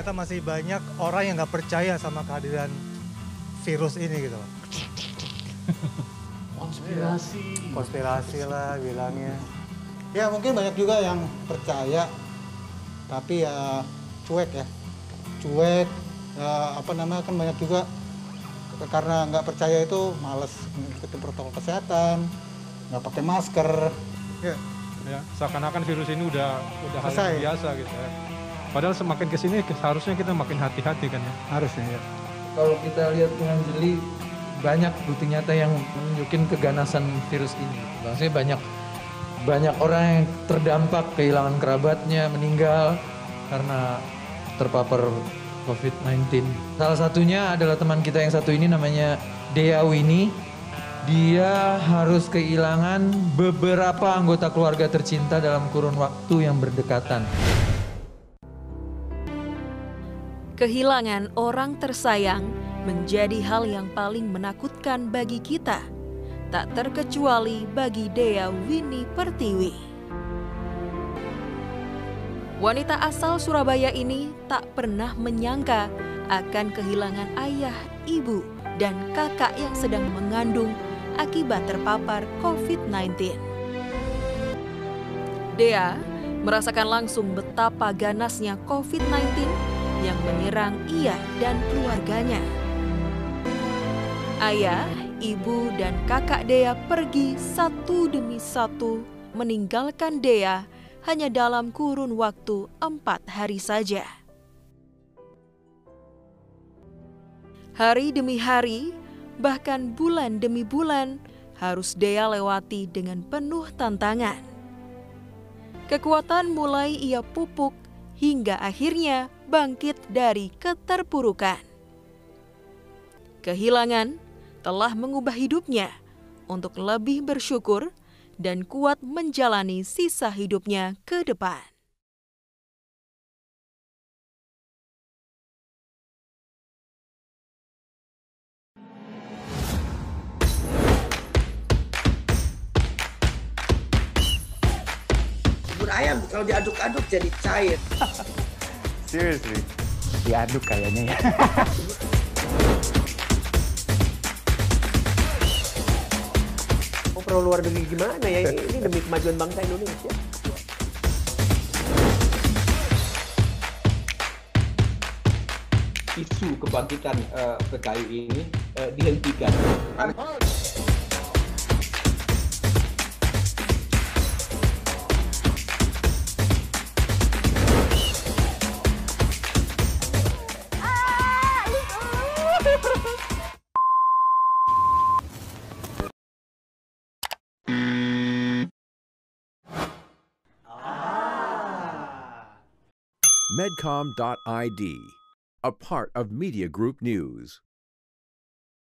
ternyata masih banyak orang yang nggak percaya sama kehadiran virus ini gitu. Konspirasi lah bilangnya. Ya mungkin banyak juga yang percaya, tapi ya cuek ya. Cuek, kan banyak juga karena nggak percaya itu males ngikutin protokol kesehatan, nggak pakai masker. Ya, seakan-akan virus ini udah hal Selesai. yang biasa gitu ya. Padahal semakin kesini harusnya kita makin hati-hati kan ya. Harusnya ya. Kalau kita lihat dengan jeli, banyak bukti nyata yang menunjukin keganasan virus ini. Maksudnya banyak orang yang terdampak, kehilangan kerabatnya, meninggal karena terpapar COVID-19. Salah satunya adalah teman kita yang satu ini namanya Dea Winnie. Dia harus kehilangan beberapa anggota keluarga tercinta dalam kurun waktu yang berdekatan. Kehilangan orang tersayang menjadi hal yang paling menakutkan bagi kita, tak terkecuali bagi Dea Winnie Pertiwi. Wanita asal Surabaya ini tak pernah menyangka akan kehilangan ayah, ibu, dan kakak yang sedang mengandung akibat terpapar COVID-19. Dea merasakan langsung betapa ganasnya COVID-19 yang menyerang ia dan keluarganya. Ayah, ibu, dan kakak Dea pergi satu demi satu, meninggalkan Dea hanya dalam kurun waktu 4 hari saja. Hari demi hari, bahkan bulan demi bulan, harus Dea lewati dengan penuh tantangan. Kekuatan mulai ia pupuk hingga akhirnya bangkit dari keterpurukan. Kehilangan telah mengubah hidupnya untuk lebih bersyukur dan kuat menjalani sisa hidupnya ke depan. Bubur ayam kalau diaduk-aduk jadi cair. Seriously? Diaduk kayaknya ya. Mau perlu luar negeri gimana ya? Ini demi kemajuan bangsa Indonesia. Isu kebangkitan PKI ini dihentikan. Medcom.id, a part of Media Group News.